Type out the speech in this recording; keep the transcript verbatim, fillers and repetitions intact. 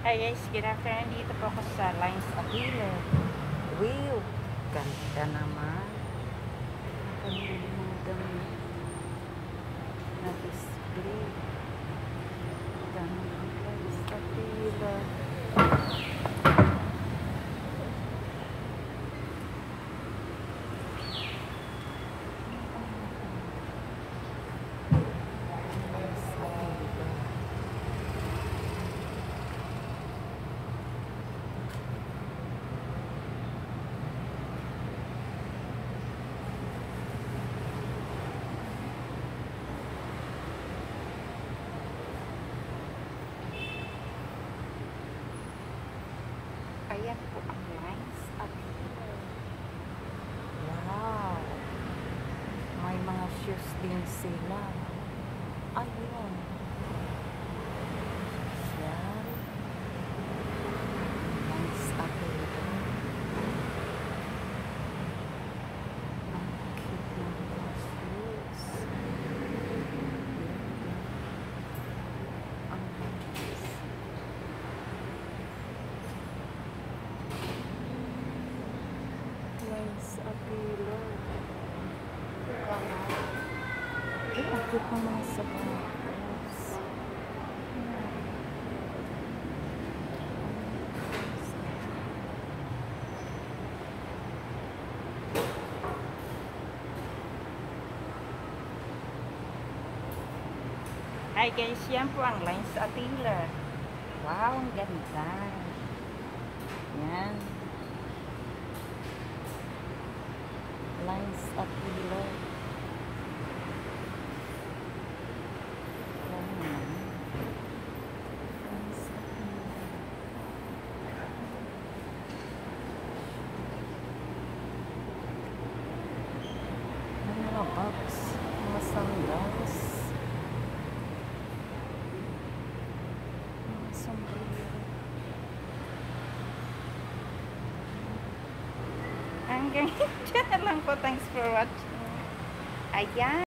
Hi guys, good afternoon. Dito po ako sa Lines Aquila. Wow, ganda naman. Ang mga na display. Ganda ng Lines Aquila. Ayan po ang Lines Aquila. Wow! May mga shoes din sila. Ayun. Yan. Lines Aquila. Ang cute ng mga shoes. Ang nice. Lines Aquila. Ay, ang cute ng mga sapatos. Hi guys, yan po ang Lines Aquila. Wow, ang ganda. Yan. Lines Aquila. Lines Aquila. May mga box, mga sandals, mga sombrero. Hanggang dyan na lang po. Thanks for watching. Ayan.